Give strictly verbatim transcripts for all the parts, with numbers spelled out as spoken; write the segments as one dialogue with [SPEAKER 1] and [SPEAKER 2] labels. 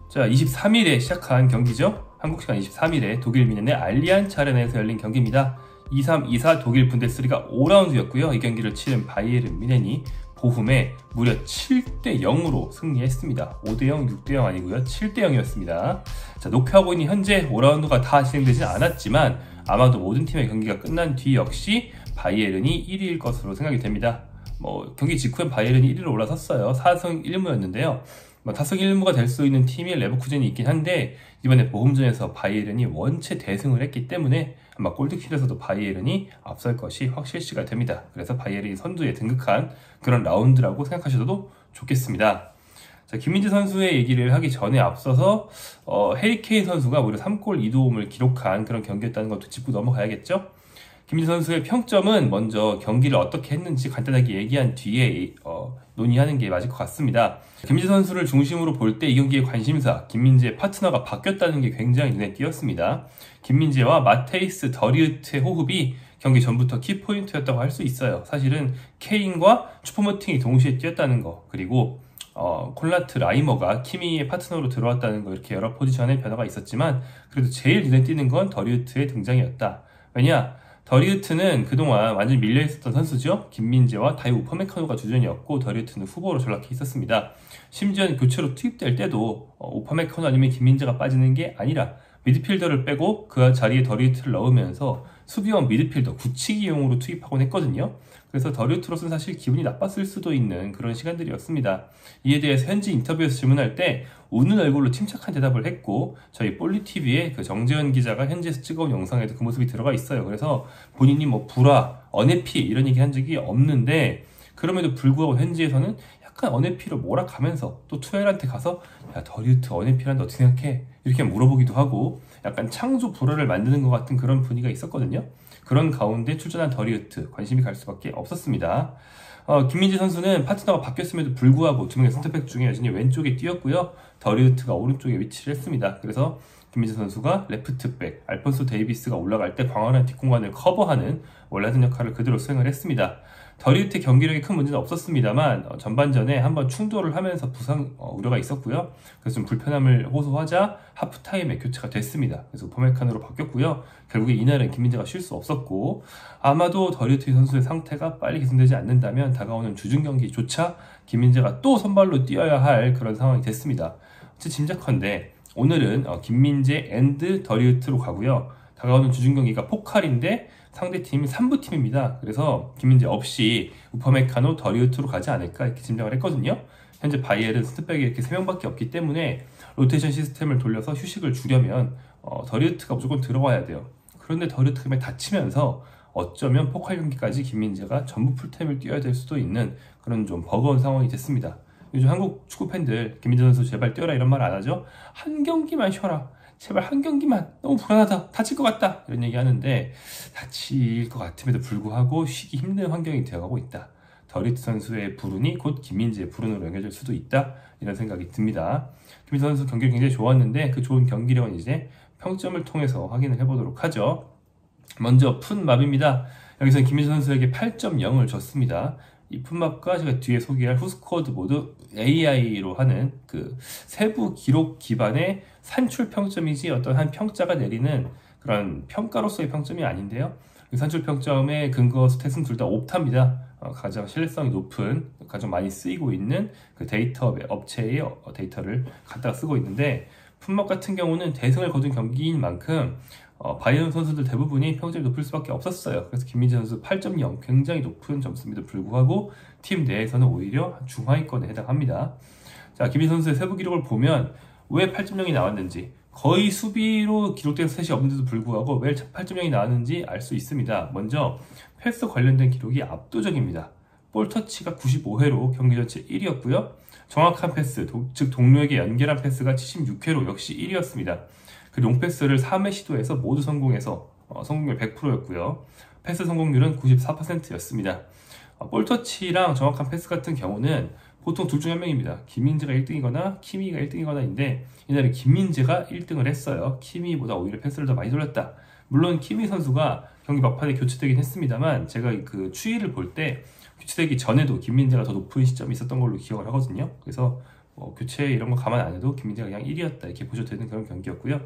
[SPEAKER 1] 자, 이십삼 일에 시작한 경기죠. 한국 시간 이십삼 일에 독일 뮌헨의 알리안츠 아레나에서 열린 경기입니다. 이 삼, 이 사 독일 분데스리가 오 라운드였고요. 이 경기를 치른 바이에른 뮌헨이 보훔에 무려 칠 대 영으로 승리했습니다. 오 대 영, 육 대 영 아니고요. 칠 대 영이었습니다. 자, 녹화하고 있는 현재 오 라운드가 다 진행되진 않았지만 아마도 모든 팀의 경기가 끝난 뒤 역시 바이에른이 일 위일 것으로 생각이 됩니다. 뭐 경기 직후엔 바이에른이 일 위로 올라섰어요. 사 승 일 무였는데요. 뭐 타승 일 무가 될 수 있는 팀이 레버쿠젠이 있긴 한데 이번에 보훔전에서 바이에른이 원체 대승을 했기 때문에 아마 골드킬에서도 바이에른이 앞설 것이 확실시가 됩니다. 그래서 바이에른이 선두에 등극한 그런 라운드라고 생각하셔도 좋겠습니다. 자, 김민재 선수의 얘기를 하기 전에 앞서서 어, 해리케인 선수가 무려 삼 골 이 도움을 기록한 그런 경기였다는 것도 짚고 넘어가야겠죠? 김민재 선수의 평점은 먼저 경기를 어떻게 했는지 간단하게 얘기한 뒤에 어, 논의하는 게 맞을 것 같습니다. 김민재 선수를 중심으로 볼 때 이 경기의 관심사, 김민재의 파트너가 바뀌었다는 게 굉장히 눈에 띄었습니다. 김민재와 마테이스 더리우트의 호흡이 경기 전부터 키포인트였다고 할 수 있어요. 사실은 케인과 슈퍼모팅이 동시에 뛰었다는 거, 그리고 어, 콜라트 라이머가 키미의 파트너로 들어왔다는 거, 이렇게 여러 포지션의 변화가 있었지만 그래도 제일 눈에 띄는 건 더리우트의 등장이었다. 왜냐? 더리우트는 그동안 완전히 밀려있었던 선수죠. 김민재와 다이 우퍼메카노가 주전이었고 더리우트는 후보로 전락해 있었습니다. 심지어 교체로 투입될 때도 어, 우퍼메카노 아니면 김민재가 빠지는 게 아니라 미드필더를 빼고 그 자리에 더리우트를 넣으면서 수비형 미드필더 굳히기용으로 투입하곤 했거든요. 그래서 더리우트로서는 사실 기분이 나빴을 수도 있는 그런 시간들이었습니다. 이에 대해서 현지 인터뷰에서 질문할 때 웃는 얼굴로 침착한 대답을 했고, 저희 볼리티비의 그 정재현 기자가 현지에서 찍어온 영상에도 그 모습이 들어가 있어요. 그래서 본인이 뭐 불화, 언해피 이런 얘기 한 적이 없는데 그럼에도 불구하고 현지에서는 약간 언해피로 몰아가면서 또 투엘한테 가서 야, 더리우트 언해피란데 어떻게 생각해? 이렇게 물어보기도 하고 약간 창조 불화를 만드는 것 같은 그런 분위기가 있었거든요. 그런 가운데 출전한 더리우트, 관심이 갈 수밖에 없었습니다. 어, 김민재 선수는 파트너가 바뀌었음에도 불구하고 두 명의 센터백 중에 여전히 왼쪽에 뛰었고요. 더리우트가 오른쪽에 위치를 했습니다. 그래서 김민재 선수가 레프트백, 알폰소 데이비스가 올라갈 때 광활한 뒷공간을 커버하는 원래 하던 역할을 그대로 수행을 했습니다. 더리우트의 경기력에 큰 문제는 없었습니다만 어, 전반전에 한번 충돌을 하면서 부상 어, 우려가 있었고요. 그래서 좀 불편함을 호소하자 하프타임에 교체가 됐습니다. 그래서 우퍼메카노로 바뀌었고요. 결국에 이날은 김민재가 쉴 수 없었고, 아마도 더리우트 선수의 상태가 빨리 개선되지 않는다면 다가오는 주중 경기조차 김민재가 또 선발로 뛰어야 할 그런 상황이 됐습니다. 제 짐작컨대 오늘은 어, 김민재 앤드 더리우트로 가고요. 다가오는 주중 경기가 포칼인데 상대팀이 삼 부팀입니다. 그래서 김민재 없이 우퍼메카노, 더리우트로 가지 않을까 이렇게 짐작을 했거든요. 현재 바이에른 스텝백이 이렇게 세 명밖에 없기 때문에 로테이션 시스템을 돌려서 휴식을 주려면 어, 더리우트가 무조건 들어와야 돼요. 그런데 더리우트가 다치면서 어쩌면 포칼 경기까지 김민재가 전부 풀타임을 뛰어야 될 수도 있는 그런 좀 버거운 상황이 됐습니다. 요즘 한국 축구 팬들 김민재 선수 제발 뛰어라 이런 말 안 하죠? 한 경기만 쉬어라. 제발 한 경기만, 너무 불안하다, 다칠 것 같다 이런 얘기 하는데 다칠 것 같음에도 불구하고 쉬기 힘든 환경이 되어가고 있다. 더리우트 선수의 불운이 곧 김민재의 불운으로 연결될 수도 있다, 이런 생각이 듭니다. 김민재 선수 경기를 굉장히 좋았는데 그 좋은 경기력은 이제 평점을 통해서 확인을 해보도록 하죠. 먼저 풋맙입니다. 여기서 김민재 선수에게 팔 점 영을 줬습니다. 이 풋맙과 제가 뒤에 소개할 후스코어드 모두 에이아이로 하는 그 세부 기록 기반의 산출 평점이지 어떤 한 평자가 내리는 그런 평가로서의 평점이 아닌데요. 산출 평점의 근거 스탯은 둘 다 옵타입니다. 어, 가장 신뢰성이 높은, 가장 많이 쓰이고 있는 그 데이터 업체의 데이터를 갖다가 쓰고 있는데, 풋맙 같은 경우는 대승을 거둔 경기인 만큼 어, 바이에른 선수들 대부분이 평점이 높을 수밖에 없었어요. 그래서 김민재 선수 팔 점 영, 굉장히 높은 점수임에도 불구하고 팀 내에서는 오히려 중하위권에 해당합니다. 자, 김민재 선수의 세부 기록을 보면 왜 팔 점 영이 나왔는지, 거의 수비로 기록된 스탯이 없는데도 불구하고 왜 팔 점 영이 나왔는지 알 수 있습니다. 먼저 패스 관련된 기록이 압도적입니다. 볼 터치가 구십오 회로 경기 전체 일 위였고요. 정확한 패스, 도, 즉 동료에게 연결한 패스가 칠십육 회로 역시 일 위였습니다. 그 롱패스를 삼 회 시도해서 모두 성공해서 어, 성공률 백 퍼센트였고요. 패스 성공률은 구십사 퍼센트였습니다. 어, 볼터치랑 정확한 패스 같은 경우는 보통 둘 중에 한 명입니다. 김민재가 일 등이거나 키미가 일 등이거나인데 이날은 김민재가 일 등을 했어요. 키미보다 오히려 패스를 더 많이 돌렸다. 물론 키미 선수가 경기 막판에 교체되긴 했습니다만 제가 그 추이를 볼 때 교체되기 전에도 김민재가 더 높은 시점이 있었던 걸로 기억을 하거든요. 그래서 뭐 교체 이런 거 감안 안 해도 김민재가 그냥 일 위였다 이렇게 보셔도 되는 그런 경기였고요.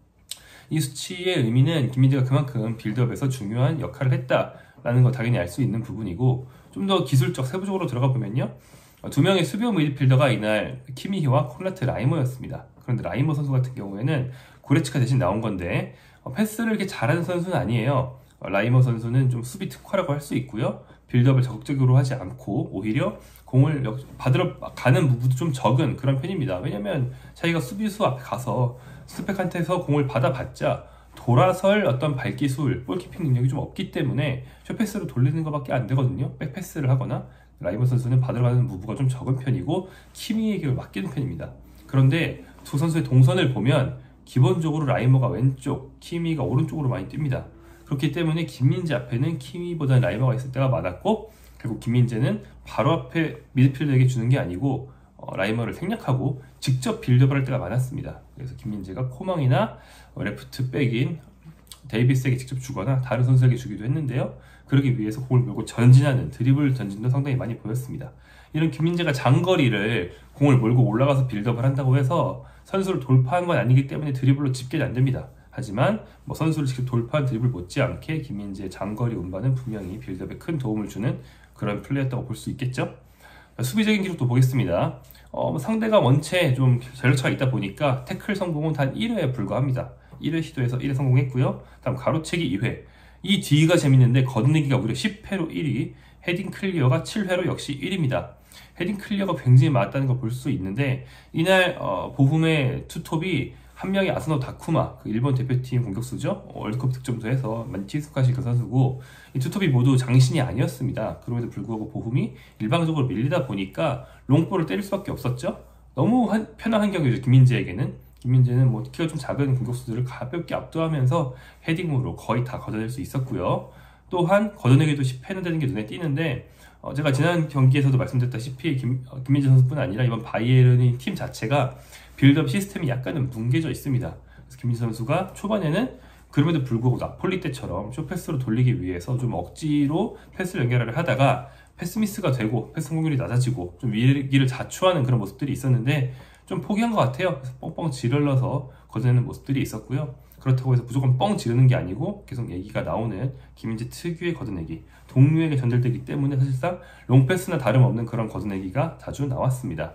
[SPEAKER 1] 이 수치의 의미는 김민재가 그만큼 빌드업에서 중요한 역할을 했다라는 거 당연히 알 수 있는 부분이고, 좀 더 기술적 세부적으로 들어가 보면요, 두 명의 수비형 미드필더가 이날 키미히와 콘라트 라이머였습니다. 그런데 라이머 선수 같은 경우에는 고레츠카 대신 나온 건데 패스를 이렇게 잘하는 선수는 아니에요. 라이머 선수는 좀 수비 특화라고 할 수 있고요, 빌드업을 적극적으로 하지 않고 오히려 공을 받으러 가는 부분도 좀 적은 그런 편입니다. 왜냐면 자기가 수비수 앞에 가서 스펙한테서 공을 받아봤자 돌아설 어떤 발기술, 볼키핑 능력이 좀 없기 때문에 숏패스로 돌리는 것밖에 안 되거든요. 백패스를 하거나. 라이머 선수는 받으러 가는 무브가 좀 적은 편이고 키미에게 맡기는 편입니다. 그런데 두 선수의 동선을 보면 기본적으로 라이머가 왼쪽, 키미가 오른쪽으로 많이 뜁니다. 그렇기 때문에 김민재 앞에는 키미보다 라이머가 있을 때가 많았고, 결국 김민재는 바로 앞에 미드필더에게 주는 게 아니고 어, 라이머를 생략하고 직접 빌드업을 할 때가 많았습니다. 그래서 김민재가 코망이나 어, 레프트 백인 데이비스에게 직접 주거나 다른 선수에게 주기도 했는데요. 그러기 위해서 공을 몰고 전진하는 드리블 전진도 상당히 많이 보였습니다. 이런 김민재가 장거리를 공을 몰고 올라가서 빌드업을 한다고 해서 선수를 돌파한 건 아니기 때문에 드리블로 집계는 안 됩니다. 하지만 뭐 선수를 직접 돌파한 드리블 못지않게 김민재의 장거리 운반은 분명히 빌드업에 큰 도움을 주는 그런 플레이였다고 볼 수 있겠죠. 수비적인 기록도 보겠습니다. 어, 상대가 원체 좀 전력차가 있다 보니까 태클 성공은 단 일 회에 불과합니다. 일 회 시도에서 일 회 성공했고요. 다음 가로채기 이 회. 이 뒤가 재밌는데 걷어내기가 무려 십 회로 일 위, 헤딩 클리어가 칠 회로 역시 일 위입니다. 헤딩 클리어가 굉장히 많았다는 걸 볼 수 있는데, 이날 어, 보훔의 투톱이 한 명이 아스노 다쿠마, 그 일본 대표팀 공격수죠. 월드컵 득점도 해서 많이 친숙하실 그 선수고, 이 투톱이 모두 장신이 아니었습니다. 그럼에도 불구하고 보훔이 일방적으로 밀리다 보니까 롱볼을 때릴 수밖에 없었죠. 너무 한, 편한 환경이죠, 김민재에게는. 김민재는 뭐 키가 좀 작은 공격수들을 가볍게 압도하면서 헤딩으로 거의 다 걷어낼 수 있었고요. 또한 걷어내기도 십 회나 되는 게 눈에 띄는데, 어, 제가 지난 경기에서도 말씀드렸다시피 김, 어, 김민재 선수뿐 아니라 이번 바이에른의 팀 자체가 빌드업 시스템이 약간은 뭉개져 있습니다. 그래서 김민재 선수가 초반에는 그럼에도 불구하고 나폴리 때처럼 쇼패스로 돌리기 위해서 좀 억지로 패스를 연결을 하다가 패스 미스가 되고 패스 성공률이 낮아지고 좀 위기를 자초하는 그런 모습들이 있었는데 좀 포기한 것 같아요. 그래서 뻥뻥 지르러서 걷어내는 모습들이 있었고요. 그렇다고 해서 무조건 뻥 지르는 게 아니고 계속 얘기가 나오는 김민재 특유의 걷어내기, 동료에게 전달되기 때문에 사실상 롱패스나 다름없는 그런 걷어내기가 자주 나왔습니다.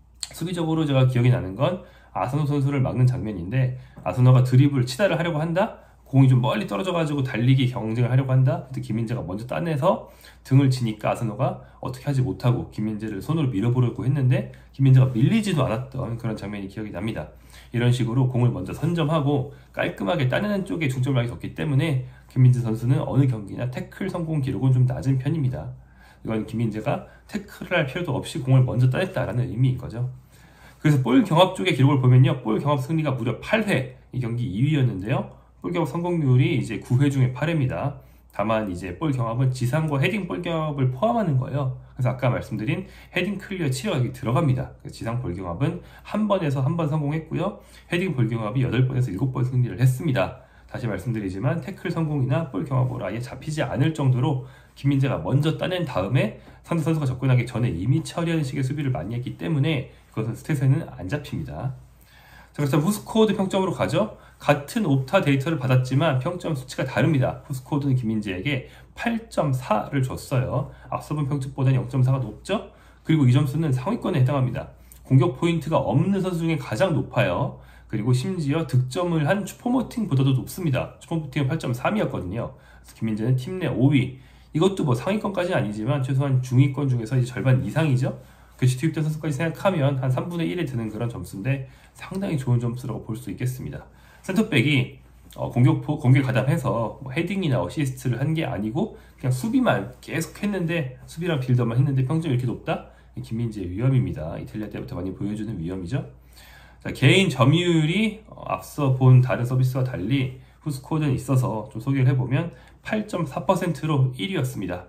[SPEAKER 1] 수비적으로 제가 기억이 나는 건 아스노 선수를 막는 장면인데, 아스노가 드리블 치다를 하려고 한다? 공이 좀 멀리 떨어져가지고 달리기 경쟁을 하려고 한다? 그때 김민재가 먼저 따내서 등을 치니까 아스노가 어떻게 하지 못하고 김민재를 손으로 밀어보려고 했는데 김민재가 밀리지도 않았던 그런 장면이 기억이 납니다. 이런 식으로 공을 먼저 선점하고 깔끔하게 따내는 쪽에 중점을 많이 뒀기 때문에 김민재 선수는 어느 경기나 태클 성공 기록은 좀 낮은 편입니다. 이건 김민재가 태클을 할 필요도 없이 공을 먼저 따냈다라는 의미인 거죠. 그래서 볼 경합 쪽의 기록을 보면요, 볼 경합 승리가 무려 팔 회, 이 경기 이 위였는데요. 볼 경합 성공률이 이제 구 회 중에 팔 회입니다. 다만 이제 볼 경합은 지상과 헤딩 볼 경합을 포함하는 거예요. 그래서 아까 말씀드린 헤딩 클리어 칠 회가 여기 들어갑니다. 지상 볼 경합은 한 번에서 한 번 성공했고요. 헤딩 볼 경합이 여덟 번에서 일곱 번 승리를 했습니다. 다시 말씀드리지만 태클 성공이나 볼 경합으로 아예 잡히지 않을 정도로 김민재가 먼저 따낸 다음에 상대 선수가 접근하기 전에 이미 처리하는 식의 수비를 많이 했기 때문에 그것은 스탯에는 안 잡힙니다. 자, 그래서 후스코어드 평점으로 가죠. 같은 옵타 데이터를 받았지만 평점 수치가 다릅니다. 후스코어드는 김민재에게 팔 점 사를 줬어요. 앞서 본 평점보다는 영 점 사가 높죠? 그리고 이 점수는 상위권에 해당합니다. 공격 포인트가 없는 선수 중에 가장 높아요. 그리고 심지어 득점을 한 슈퍼모팅보다도 높습니다. 슈퍼모팅은 팔 점 삼이었거든요. 그래서 김민재는 팀 내 오 위. 이것도 뭐 상위권까지는 아니지만 최소한 중위권 중에서 이제 절반 이상이죠. 교체 투입된 선수까지 생각하면 한 삼분의 일에 드는 그런 점수인데 상당히 좋은 점수라고 볼 수 있겠습니다. 센터백이 어, 공격, 공격 가담해서 뭐 헤딩이나 어시스트를 한 게 아니고 그냥 수비만 계속 했는데, 수비랑 빌더만 했는데 평점이 이렇게 높다? 김민재의 위험입니다. 이탈리아 때부터 많이 보여주는 위험이죠. 자, 개인 점유율이 어, 앞서 본 다른 서비스와 달리 후스코어드는 있어서 좀 소개를 해보면 팔 점 사 퍼센트로 일 위였습니다.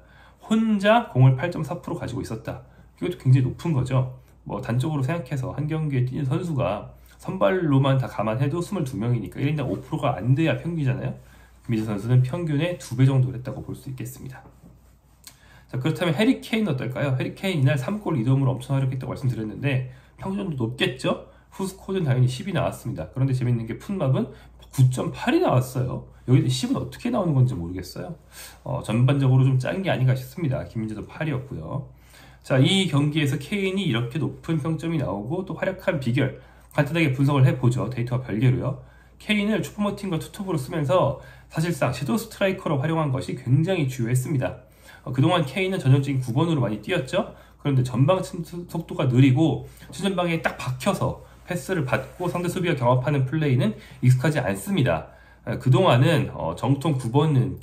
[SPEAKER 1] 혼자 공을 팔 점 사 퍼센트 가지고 있었다. 이것도 굉장히 높은 거죠. 뭐 단적으로 생각해서 한 경기에 뛰는 선수가 선발로만 다 감안해도 이십이 명이니까 일 인당 오 퍼센트가 안 돼야 평균이잖아요. 김민재 선수는 평균의 두 배 정도 했다고 볼 수 있겠습니다. 자, 그렇다면 해리 케인 어떨까요? 해리 케인 이날 삼 골 이 도움으로 엄청 활약했다고 말씀드렸는데 평균도 높겠죠? 후스코드는 당연히 십이 나왔습니다. 그런데 재밌는 게 풋맙은 구 점 팔이 나왔어요. 여기 십은 어떻게 나오는 건지 모르겠어요. 어, 전반적으로 좀 짠 게 아닌가 싶습니다. 김민재도 팔이었고요. 자, 이 경기에서 케인이 이렇게 높은 평점이 나오고 또 활약한 비결 간단하게 분석을 해보죠. 데이터와 별개로요. 케인을 슈퍼모팅과 투톱으로 쓰면서 사실상 섀도우 스트라이커로 활용한 것이 굉장히 주요했습니다. 어, 그동안 케인은 전형적인 구 번으로 많이 뛰었죠. 그런데 전방 속도가 느리고 최전방에 딱 박혀서 패스를 받고 상대 수비와 경합하는 플레이는 익숙하지 않습니다. 어, 그동안은 어, 정통 구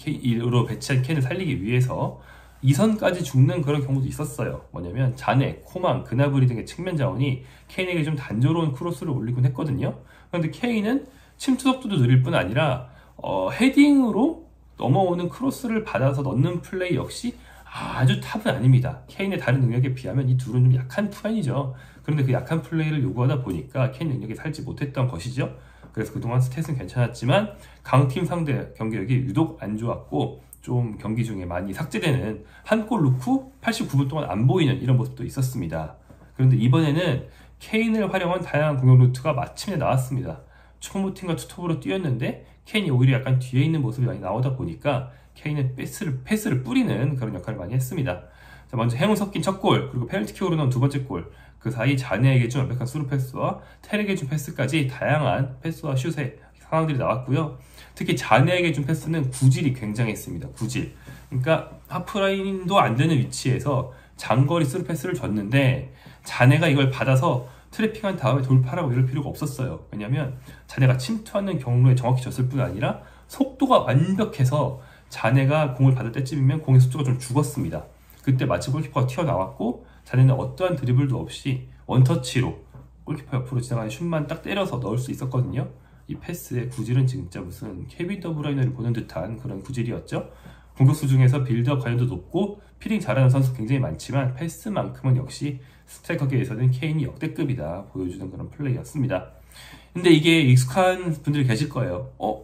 [SPEAKER 1] 번으로 배치한 케인을 살리기 위해서 이 선까지 죽는 그런 경우도 있었어요. 뭐냐면 자네, 코만, 그나브리 등의 측면 자원이 케인에게 좀 단조로운 크로스를 올리곤 했거든요. 그런데 케인은 침투 속도도 느릴 뿐 아니라 어, 헤딩으로 넘어오는 크로스를 받아서 넣는 플레이 역시 아주 탑은 아닙니다. 케인의 다른 능력에 비하면 이 둘은 좀 약한 편이죠. 그런데 그 약한 플레이를 요구하다 보니까 케인 능력이 살지 못했던 것이죠. 그래서 그동안 스탯은 괜찮았지만 강팀 상대 경기력이 유독 안 좋았고 좀 경기 중에 많이 삭제되는 한 골 넣고 팔십구 분 동안 안 보이는 이런 모습도 있었습니다. 그런데 이번에는 케인을 활용한 다양한 공격 루트가 마침내 나왔습니다. 슈퍼모팅과 투톱으로 뛰었는데 케인이 오히려 약간 뒤에 있는 모습이 많이 나오다 보니까 케인은 패스를, 패스를 뿌리는 그런 역할을 많이 했습니다. 자, 먼저 행운 섞인 첫 골, 그리고 페널티킥으로 넣은 두 번째 골, 그 사이 자네에게 준 완벽한 스루 패스와 테렉에게 준 패스까지 다양한 패스와 슛의 상황들이 나왔고요. 특히 자네에게 준 패스는 구질이 굉장했습니다. 구질. 그러니까 하프라인도 안 되는 위치에서 장거리 스루 패스를 줬는데 자네가 이걸 받아서 트래핑한 다음에 돌파라고 이럴 필요가 없었어요. 왜냐하면 자네가 침투하는 경로에 정확히 줬을 뿐 아니라 속도가 완벽해서 자네가 공을 받을 때쯤이면 공의 속도가 좀 죽었습니다. 그때 마치 골키퍼가 튀어나왔고 자네는 어떠한 드리블도 없이 원터치로 골키퍼 옆으로 지나가는 슛만 딱 때려서 넣을 수 있었거든요. 이 패스의 구질은 진짜 무슨 케빈 더브라이너를 보는 듯한 그런 구질이었죠. 공격수 중에서 빌드업 관여도 높고 피딩 잘하는 선수 굉장히 많지만 패스만큼은 역시 스트라이커계에서는 케인이 역대급이다 보여주는 그런 플레이였습니다. 근데 이게 익숙한 분들이 계실 거예요. 어?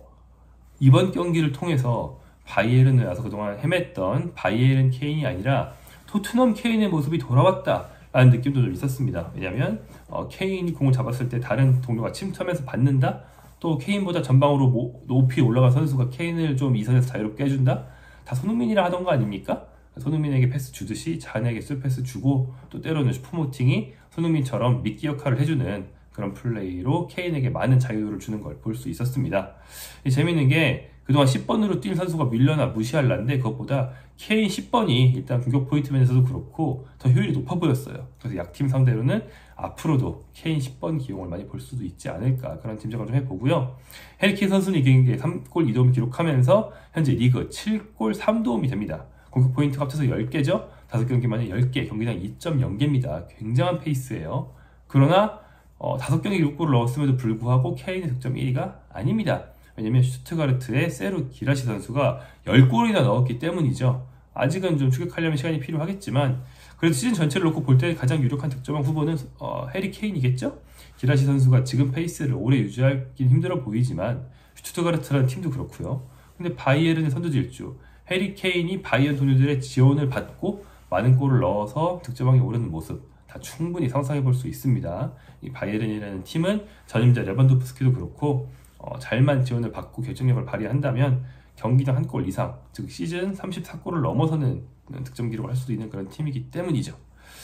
[SPEAKER 1] 이번 경기를 통해서 바이에른에 와서 그동안 헤맸던 바이에른 케인이 아니라 토트넘 케인의 모습이 돌아왔다 라는 느낌도 좀 있었습니다. 왜냐하면 어, 케인이 공을 잡았을 때 다른 동료가 침투하면서 받는다? 또 케인보다 전방으로 모, 높이 올라간 선수가 케인을 좀 이선에서 자유롭게 해준다? 다 손흥민이라 하던 거 아닙니까? 손흥민에게 패스 주듯이 자네에게 술 패스 주고 또 때로는 슈퍼모팅이 손흥민처럼 미끼 역할을 해주는 그런 플레이로 케인에게 많은 자유를 주는 걸 볼 수 있었습니다. 재밌는 게 그동안 십 번으로 뛴 선수가 밀려나 무시할란데 그것보다 케인 십 번이 일단 공격 포인트 면에서도 그렇고 더 효율이 높아 보였어요. 그래서 약팀 상대로는 앞으로도 케인 십 번 기용을 많이 볼 수도 있지 않을까 그런 짐작을 좀 해보고요. 해리 케인 선수는 이 경기에 삼 골 이 도움을 기록하면서 현재 리그 칠 골 삼 도움이 됩니다. 공격 포인트가 합쳐서 십 개죠. 다섯 경기 만에 십 개, 경기당 이 점 영 개입니다. 굉장한 페이스예요. 그러나 어, 다섯 경기 육 골을 넣었음에도 불구하고 케인의 득점 일 위가 아닙니다. 왜냐면 슈투가르트의 세루 기라시 선수가 십 골이나 넣었기 때문이죠. 아직은 좀 추격하려면 시간이 필요하겠지만 그래도 시즌 전체를 놓고 볼 때 가장 유력한 득점왕 후보는 어, 해리 케인이겠죠? 기라시 선수가 지금 페이스를 오래 유지하긴 힘들어 보이지만 슈투가르트라는 팀도 그렇고요. 근데 바이에른의 선두질주 해리 케인이 바이에른 동료들의 지원을 받고 많은 골을 넣어서 득점왕에 오르는 모습 다 충분히 상상해 볼 수 있습니다. 이 바이에른이라는 팀은 전임자 레반도프스키도 그렇고 어, 잘만 지원을 받고 결정력을 발휘한다면 경기당 한 골 이상, 즉 시즌 삼십사 골을 넘어서는 득점 기록을 할 수도 있는 그런 팀이기 때문이죠.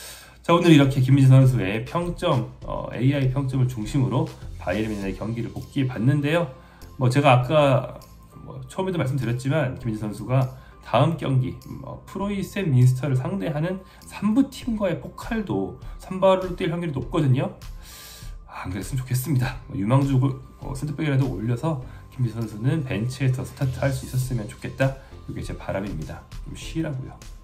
[SPEAKER 1] 자, 오늘 이렇게 김민재 선수의 평점, 어, 에이아이 평점을 중심으로 바이에른의 경기를 복귀해 봤는데요. 뭐 제가 아까 뭐 처음에도 말씀드렸지만 김민재 선수가 다음 경기 어, 프로이 샘 민스터를 상대하는 삼 부 팀과의 포칼도 선발로 뛸 확률이 높거든요. 안 그랬으면 좋겠습니다. 유망주 어, 센터백이라도 올려서 김민재 선수는 벤치에서 스타트할 수 있었으면 좋겠다. 이게 제 바람입니다. 좀 쉬라고요.